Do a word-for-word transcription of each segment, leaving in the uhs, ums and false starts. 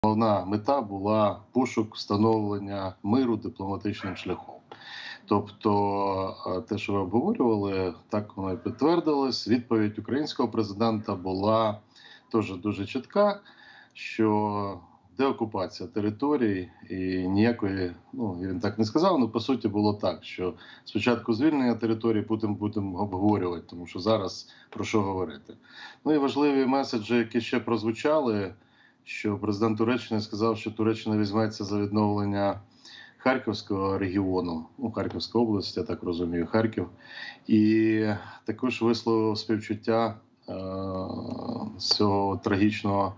головна мета була пошук встановлення миру дипломатичним шляхом. Тобто те, що ви обговорювали, так воно і підтвердилось. Відповідь українського президента була теж дуже чітка, що деокупація територій і ніякої, ну він так не сказав, але по суті було так, що спочатку звільнення території, потім будемо обговорювати, тому що зараз про що говорити. Ну і важливі меседжі, які ще прозвучали, що президент Туреччини сказав, що Туреччина візьметься за відновлення Харківського регіону, ну, Харківської області, я так розумію, Харків. І також висловив співчуття е з цього трагічного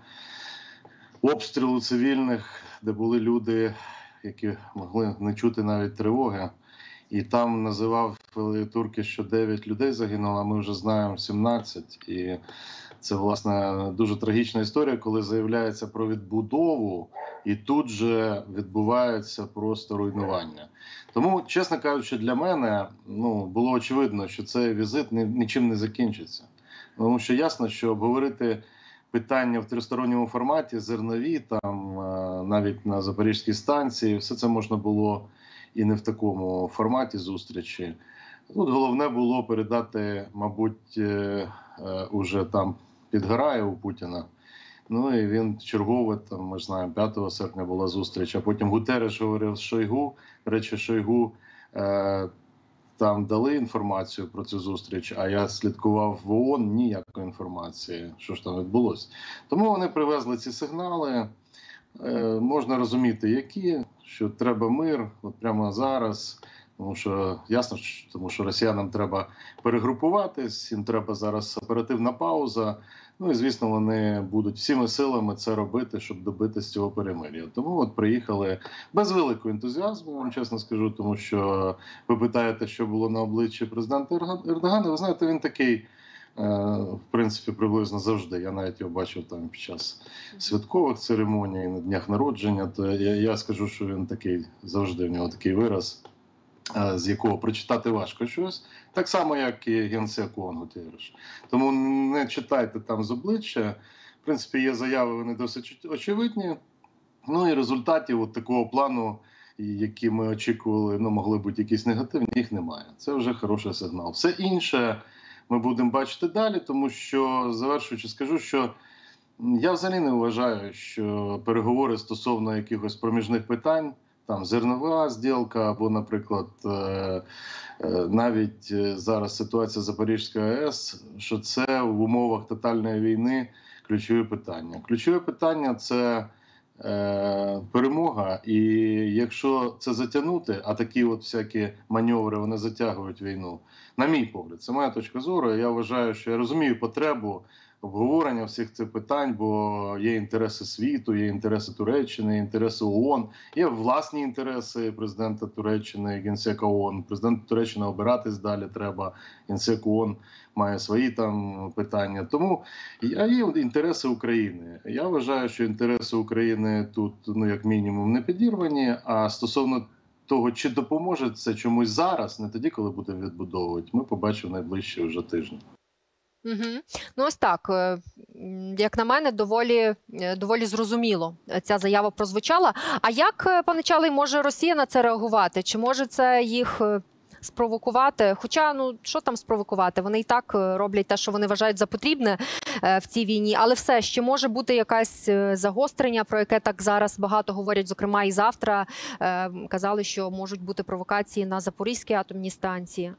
обстрілу цивільних, де були люди, які могли не чути навіть тривоги. І там називав турки, що дев'ять людей загинуло, а ми вже знаємо сімнадцять. І це, власне, дуже трагічна історія, коли заявляється про відбудову, і тут же відбувається просто руйнування. Тому, чесно кажучи, для мене ну, було очевидно, що цей візит нічим не закінчиться. Тому що ясно, що обговорити питання в тристоронньому форматі, зернові, там навіть на Запорізькій станції, все це можна було і не в такому форматі зустрічі. Тут головне було передати, мабуть, уже там підгорає у Путіна. Ну і він чергове, там, ми ж знаємо, п'ятого серпня була зустріч, а потім Гутерреш говорив з Шойгу. До речі, Шойгу е, там дали інформацію про цю зустріч, а я слідкував в ООН, ніякої інформації, що ж там відбулося. Тому вони привезли ці сигнали, е, можна розуміти, які, що треба мир, от прямо зараз. Тому що, ясно, тому що росіянам треба перегрупуватись, їм треба зараз оперативна пауза. Ну і, звісно, вони будуть всіми силами це робити, щоб добитися цього перемир'я. Тому от приїхали без великого ентузіазму, вам чесно скажу, тому що ви питаєте, що було на обличчі президента Ердогана. Ви знаєте, він такий, в принципі, приблизно завжди. Я навіть його бачив там під час святкових церемоній, на днях народження. То я, я скажу, що він такий, завжди в нього такий вираз, з якого прочитати важко щось, так само, як і генсек ООН Гутерреш. Тому не читайте там з обличчя. В принципі, є заяви, вони досить очевидні. Ну і результатів от такого плану, які ми очікували, ну, могли бути якісь негативні, їх немає. Це вже хороший сигнал. Все інше ми будемо бачити далі, тому що, завершуючи, скажу, що я взагалі не вважаю, що переговори стосовно якихось проміжних питань, там зернова зділка або, наприклад, навіть зараз ситуація Запорізької АЕС, що це в умовах тотальної війни ключові питання. Ключове питання – це перемога, і якщо це затягнути, а такі от всякі маневри, вони затягують війну, на мій погляд, це моя точка зору, я вважаю, що я розумію потребу обговорення всіх цих питань, бо є інтереси світу, є інтереси Туреччини, є інтереси ООН, є власні інтереси президента Туреччини, генсека ООН. Президент Туреччини обиратись далі треба, генсек ООН має свої там питання. Тому а є інтереси України. Я вважаю, що інтереси України тут, ну, як мінімум, не підірвані, а стосовно того, чи допоможе це чомусь зараз, не тоді, коли будемо відбудовувати, ми побачимо найближчі вже тижні. Угу. Ну ось так, як на мене, доволі, доволі зрозуміло ця заява прозвучала. А як, пане Чалий, може Росія на це реагувати? Чи може це їх спровокувати? Хоча, ну, що там спровокувати? Вони і так роблять те, що вони вважають за потрібне в цій війні. Але все, ще може бути якесь загострення, про яке так зараз багато говорять, зокрема і завтра. Казали, що можуть бути провокації на Запорізькій атомній станції.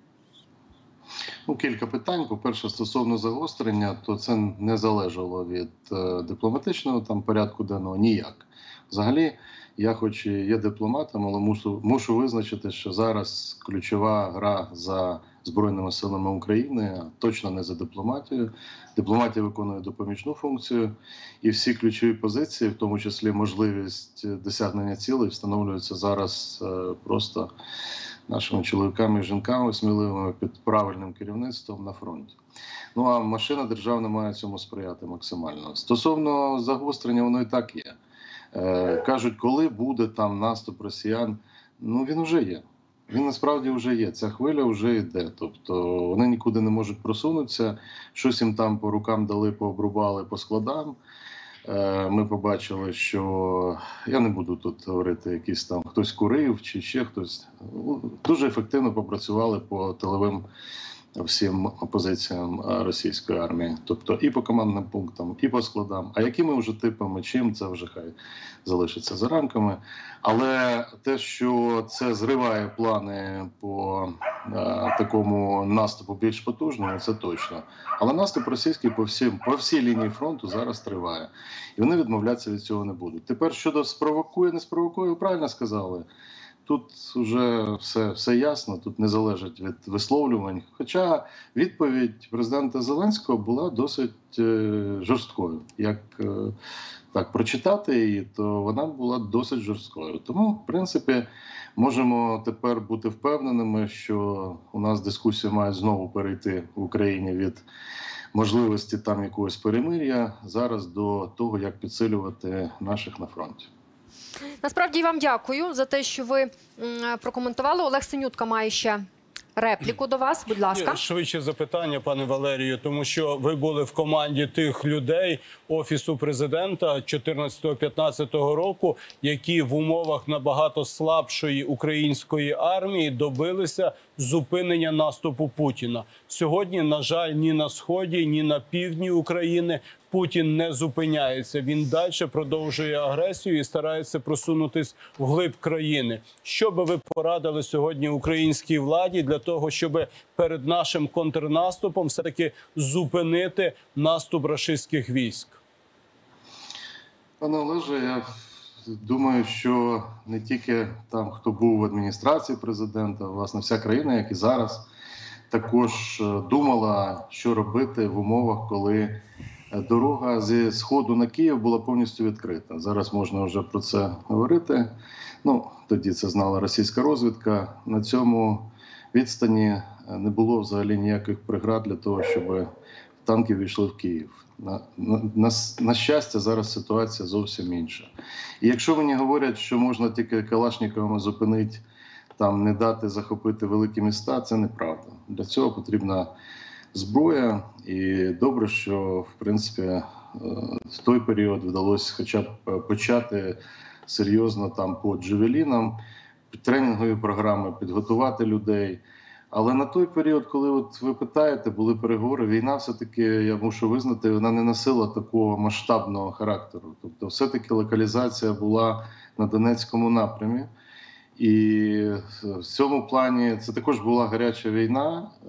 Ну, кілька питань. По-перше, стосовно загострення, то це не залежало від е, дипломатичного там порядку денного ніяк. Взагалі, я хоч і є дипломатом, але мушу, мушу визначити, що зараз ключова гра за Збройними силами України, точно не за дипломатією. Дипломатія виконує допоміжну функцію, і всі ключові позиції, в тому числі можливість досягнення цілей, встановлюються зараз е, просто нашими чоловіками і жінками сміливими під правильним керівництвом на фронті. Ну а машина державна має цьому сприяти максимально. Стосовно загострення, воно і так є. Е, кажуть, коли буде там наступ росіян, ну він вже є. Він насправді вже є, ця хвиля вже йде. Тобто вони нікуди не можуть просунутися, щось їм там по рукам дали, пообрубали по складам. ми побачили, що я не буду тут говорити, якийсь там хтось курив чи ще хтось. Дуже ефективно попрацювали по тиловим всім позиціям російської армії. Тобто і по командним пунктам, і по складам. А якими вже типами, чим, це вже хай залишиться за рамками. Але те, що це зриває плани по е, такому наступу більш потужному, це точно. Але наступ російський по, всім, по всій лінії фронту зараз триває. І вони відмовлятися від цього не будуть. Тепер щодо спровокує, не спровокує, ви правильно сказали. Тут вже все, все ясно, тут не залежить від висловлювань. Хоча відповідь президента Зеленського була досить е, жорсткою. Як е, так прочитати її, то вона була досить жорсткою. Тому, в принципі, можемо тепер бути впевненими, що у нас дискусія має знову перейти в Україні від можливості там якогось перемир'я зараз до того, як підсилювати наших на фронті. Насправді вам дякую за те, що ви прокоментували. Олег Синютка має ще репліку до вас, будь ласка. Швидше запитання, пане Валерію, тому що ви були в команді тих людей Офісу президента чотирнадцятого-п'ятнадцятого року, які в умовах набагато слабшої української армії добилися зупинення наступу Путіна. Сьогодні, на жаль, ні на Сході, ні на півдні України Путін не зупиняється. Він далі продовжує агресію і старається просунутись вглиб країни. Що би ви порадили сьогодні українській владі для того, щоб перед нашим контрнаступом все-таки зупинити наступ рашистських військ? Пане Олеже, я думаю, що не тільки там, хто був в адміністрації президента, власне, вся країна, як і зараз, також думала, що робити в умовах, коли дорога зі Сходу на Київ була повністю відкрита. Зараз можна вже про це говорити. Ну, тоді це знала російська розвідка. На цьому відстані не було взагалі ніяких преград для того, щоб танки війшли в Київ. На, на, на, на щастя, зараз ситуація зовсім інша. І якщо мені говорять, що можна тільки калашниковими зупинити, там, не дати захопити великі міста, це неправда. Для цього потрібна зброя, і добре, що, в принципі, в той період вдалося хоча б почати серйозно там по джевелінам, тренінгові програми, підготувати людей. Але на той період, коли от ви питаєте, були переговори, війна все-таки, я мушу визнати, вона не носила такого масштабного характеру. Тобто все-таки локалізація була на Донецькому напрямі. І в цьому плані це також була гаряча війна е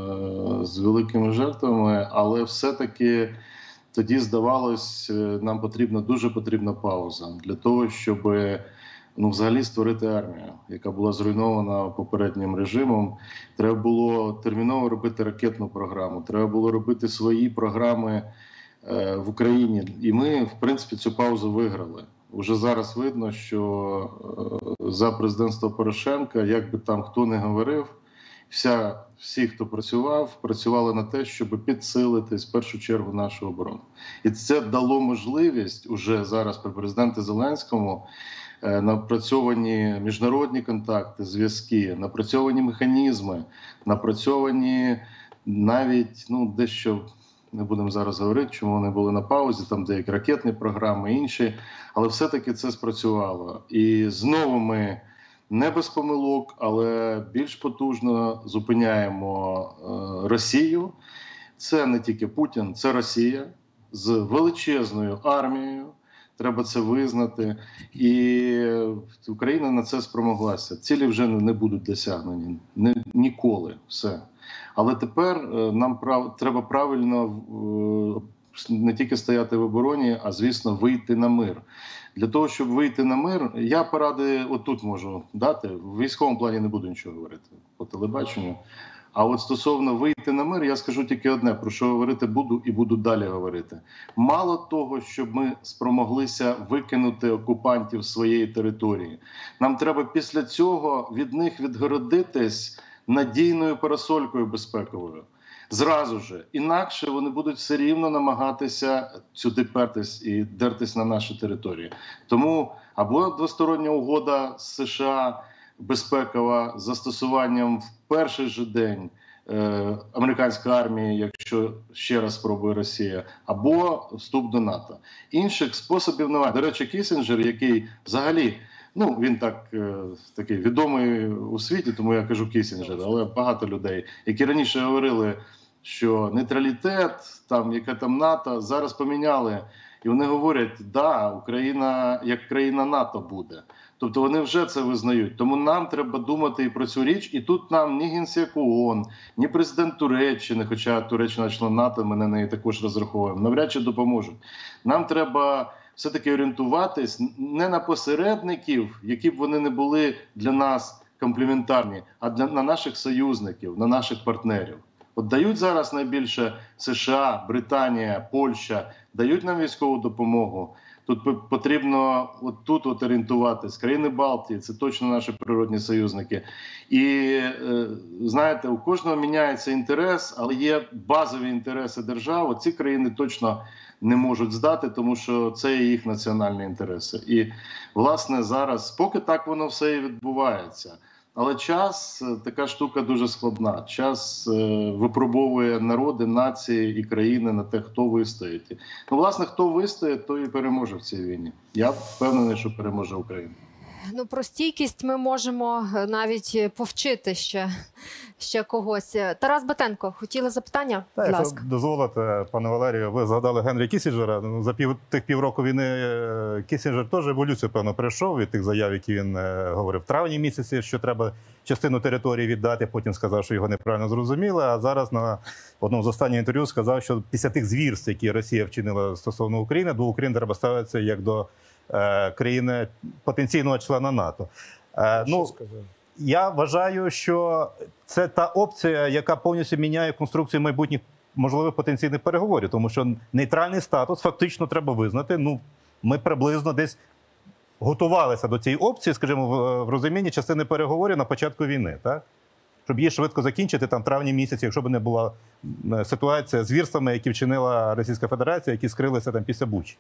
з великими жертвами, але все-таки тоді здавалось, нам потрібна, дуже потрібна пауза для того, щоб ну, взагалі створити армію, яка була зруйнована попереднім режимом. Треба було терміново робити ракетну програму, треба було робити свої програми е в Україні. І ми, в принципі, цю паузу виграли. Уже зараз видно, що за президентства Порошенка, як би там хто не говорив, вся, всі, хто працював, працювали на те, щоб підсилити, в першу чергу, нашу оборону. І це дало можливість уже зараз при президенті Зеленському напрацьовані міжнародні контакти, зв'язки, напрацьовані механізми, напрацьовані навіть, ну, дещо, не будемо зараз говорити, чому вони були на паузі, там деякі ракетні програми, інші, але все-таки це спрацювало. І знову ми не без помилок, але більш потужно зупиняємо е, Росію. Це не тільки Путін, це Росія з величезною армією, треба це визнати. І Україна на це спромоглася. Цілі вже не будуть досягнені, не, ніколи, все. Але тепер нам прав... треба правильно не тільки стояти в обороні, а, звісно, вийти на мир. Для того, щоб вийти на мир, я поради отут можу дати. В військовому плані не буду нічого говорити по телебаченню. А от стосовно вийти на мир, я скажу тільки одне, про що говорити буду і буду далі говорити. Мало того, щоб ми спромоглися викинути окупантів з своєї території, нам треба після цього від них відгородитись надійною парасолькою безпековою. Зразу же. Інакше вони будуть все рівно намагатися сюди пертись і дертись на наші території. Тому або двостороння угода з США безпекова з застосуванням в перший же день е, американської армії, якщо ще раз спробує Росія, або вступ до НАТО. Інших способів немає. До речі, Кіссінджер, який взагалі, ну, він так, е, такий відомий у світі, тому я кажу Кіссінджер, але багато людей, які раніше говорили, що нейтралітет, там, яке там НАТО, зараз поміняли. І вони говорять, да, Україна як країна НАТО буде. Тобто вони вже це визнають. Тому нам треба думати і про цю річ. І тут нам ні Генсек ООН, ні президент Туреччини, хоча Туреччина член НАТО, ми на неї також розраховуємо, навряд чи допоможуть. Нам треба все-таки орієнтуватись не на посередників, які б вони не були для нас комплементарні, а для, на наших союзників, на наших партнерів. От дають зараз найбільше США, Британія, Польща, дають нам військову допомогу. Тут потрібно от тут от орієнтуватись. Країни Балтії – це точно наші природні союзники. І, е, знаєте, у кожного міняється інтерес, але є базові інтереси держав. От ці країни точно не можуть здати, тому що це є їх національні інтереси. І, власне, зараз, поки так воно все і відбувається. Але час – така штука дуже складна. Час е, випробовує народи, нації і країни на те, хто вистоїть. Ну, власне, хто вистоїть, той і переможе в цій війні. Я впевнений, що переможе Україна. Ну, про стійкість ми можемо навіть повчити ще, ще когось. Тарас Батенко, хотіли запитання? Так, Будь якщо ласка. дозволите, пане Валерію, ви згадали Генрі Кіссінджера. Ну, за пів тих півроку війни е, Кіссінджер теж еволюцію, певно, пройшов від тих заяв, які він е, говорив в травні місяці, що треба частину території віддати, потім сказав, що його неправильно зрозуміли, а зараз на одному з останніх інтерв'ю сказав, що після тих звірств, які Росія вчинила стосовно України, до України треба ставитися як до е, країни потенційного члена НАТО. Е, ну, я вважаю, що це та опція, яка повністю міняє конструкцію майбутніх можливих потенційних переговорів, тому що нейтральний статус фактично треба визнати. Ну, ми приблизно десь готувалися до цієї опції, скажімо, в, в розумінні частини переговорів на початку війни, так? Щоб її швидко закінчити там в травні місяці, якщо б не була ситуація з звірствами, які вчинила Російська Федерація, які скрилися там після Бучі.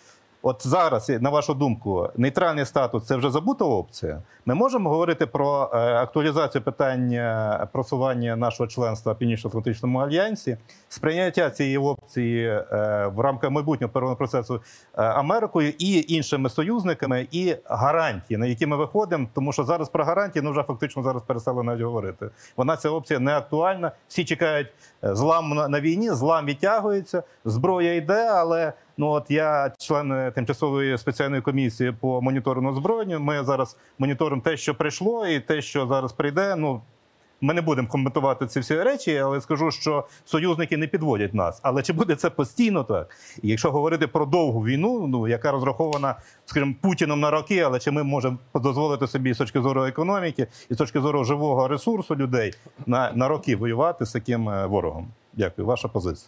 От зараз, на вашу думку, нейтральний статус – це вже забута опція? Ми можемо говорити про е, актуалізацію питання просування нашого членства в Північно-Атлантичному альянсі, сприйняття цієї опції е, в рамках майбутнього переговорного процесу е, Америкою і іншими союзниками, і гарантії, на які ми виходимо, тому що зараз про гарантії, ну вже фактично зараз перестали навіть говорити. Вона, ця опція, не актуальна, всі чекають злам на, на війні, злам відтягується, зброя йде, але... Ну от я член тимчасової спеціальної комісії по моніторингу озброєння. Ми зараз моніторимо те, що прийшло, і те, що зараз прийде. Ну, ми не будемо коментувати ці всі речі, але скажу, що союзники не підводять нас. Але чи буде це постійно так? І якщо говорити про довгу війну, ну, яка розрахована, скажімо, Путіном на роки, але чи ми можемо дозволити собі з точки зору економіки і з точки зору живого ресурсу людей на, на роки воювати з таким ворогом? Дякую. Ваша позиція.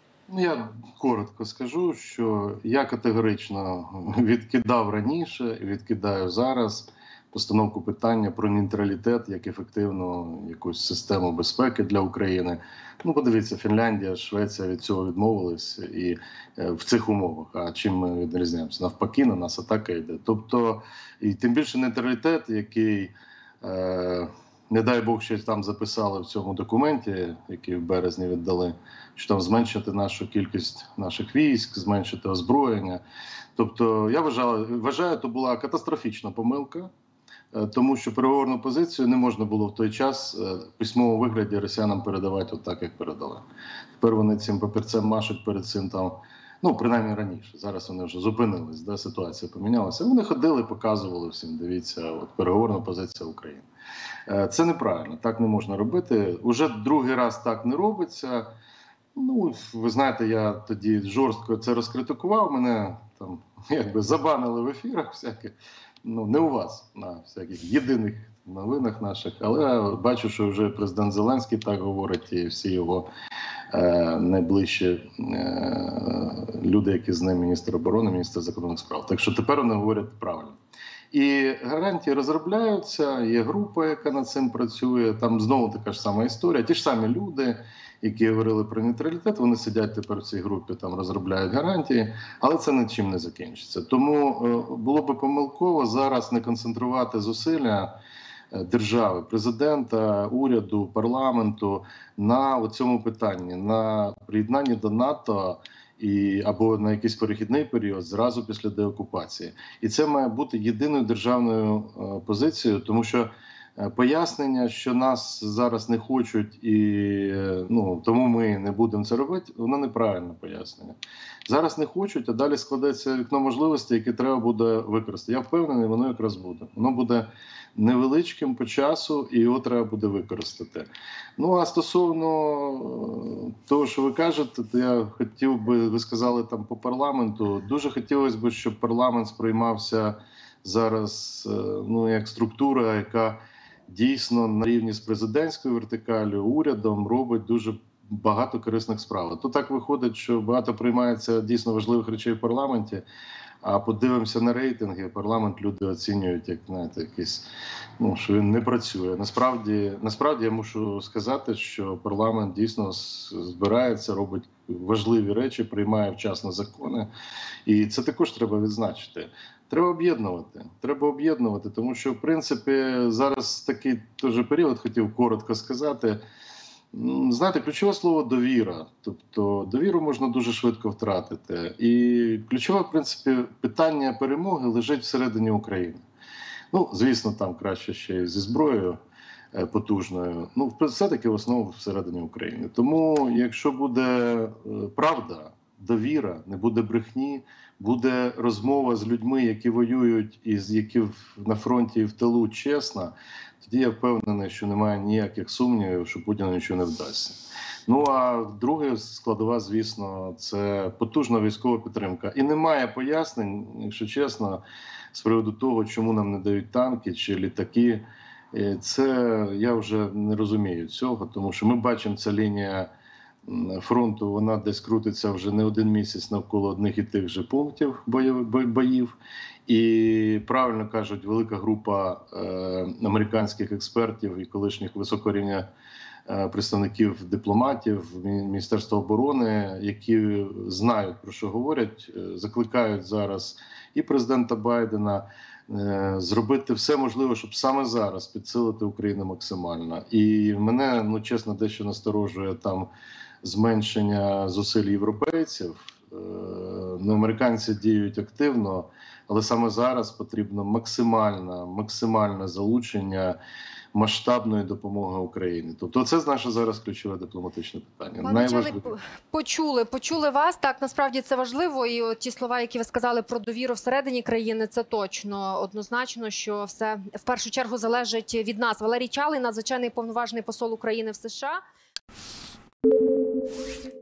Я коротко скажу, що я категорично відкидав раніше і відкидаю зараз постановку питання про нейтралітет як ефективну якусь систему безпеки для України. Ну, подивіться, Фінляндія, Швеція від цього відмовились і е, в цих умовах. А чим ми відрізняємося? Навпаки, на нас атака йде. Тобто, і тим більше нейтралітет, який... Е, не дай Бог, що там записали в цьому документі, який в березні віддали, що там зменшити нашу кількість наших військ, зменшити озброєння. Тобто, я вважаю, вважаю, то була катастрофічна помилка, тому що переговорну позицію не можна було в той час в письмовому вигляді росіянам передавати от так, як передали. Тепер вони цим папірцем машуть перед цим там, ну, принаймні раніше. Зараз вони вже зупинились, да, ситуація помінялася. Вони ходили, показували всім, дивіться, от переговорна позиція України. Це неправильно, так не можна робити. Уже другий раз так не робиться. Ну, ви знаєте, я тоді жорстко це розкритикував, мене там якби забанили в ефірах всяких. Ну, не у вас, на всяких єдиних новинах наших, але я бачу, що вже президент Зеленський так говорить, і всі його е, найближчі е, люди, які з ним, міністр оборони, міністр закордонних справ. Так що тепер вони говорять правильно. І гарантії розробляються, є група, яка над цим працює, там знову така ж сама історія. Ті ж самі люди, які говорили про нейтралітет, вони сидять тепер в цій групі, там розробляють гарантії, але це нічим не закінчиться. Тому було би помилково зараз не концентрувати зусилля держави, президента, уряду, парламенту на цьому питанні, на приєднанні до НАТО і або на якийсь перехідний період зразу після деокупації. І це має бути єдиною державною позицією, тому що пояснення, що нас зараз не хочуть і ну, тому ми не будемо це робити, воно неправильне пояснення. Зараз не хочуть, а далі складеться вікно можливостей, яке треба буде використати. Я впевнений, воно якраз буде. Воно буде невеличким по часу, і його треба буде використати. Ну, а стосовно того, що ви кажете, то я хотів би, ви сказали там по парламенту, дуже хотілося б, щоб парламент сприймався зараз ну, як структура, яка дійсно на рівні з президентською вертикалю, урядом робить дуже багато корисних справ. То так виходить, що багато приймається дійсно важливих речей в парламенті, а подивимося на рейтинги, парламент люди оцінюють, як, знаєте, якийсь, ну, що він не працює. Насправді, насправді я мушу сказати, що парламент дійсно збирається, робить важливі речі, приймає вчасно закони, і це також треба відзначити. Треба об'єднувати, треба об'єднувати, тому що, в принципі, зараз такий теж період, хотів коротко сказати. Знаєте, ключове слово «довіра». Тобто довіру можна дуже швидко втратити. І ключове, в принципі, питання перемоги лежить всередині України. Ну, звісно, там краще ще й зі зброєю потужною. Ну, все-таки в основному всередині України. Тому, якщо буде правда, довіра, не буде брехні, буде розмова з людьми, які воюють і які на фронті і в тилу чесно, тоді я впевнений, що немає ніяких сумнівів, що Путіну нічого не вдасться. Ну, а друга складова, звісно, це потужна військова підтримка. І немає пояснень, якщо чесно, з приводу того, чому нам не дають танки чи літаки. Це я вже не розумію цього, тому що ми бачимо, ця лінія фронту, вона десь крутиться вже не один місяць навколо одних і тих же пунктів боїв. І, правильно кажуть, велика група е, американських експертів і колишніх високорівня е, представників дипломатів Міністерства оборони, які знають, про що говорять, е, закликають зараз і президента Байдена е, зробити все можливе, щоб саме зараз підсилити Україну максимально. І мене, ну чесно, дещо насторожує там зменшення зусиль європейців. Ну, американці діють активно, але саме зараз потрібно максимальне, максимальне залучення масштабної допомоги Україні. Тобто це наше зараз ключове дипломатичне питання. Пане Чалий, почули, почули вас. Так, насправді це важливо. І от ті слова, які ви сказали про довіру всередині країни, це точно, однозначно, що все в першу чергу залежить від нас. Валерій Чалий, надзвичайний повноважний посол України в США.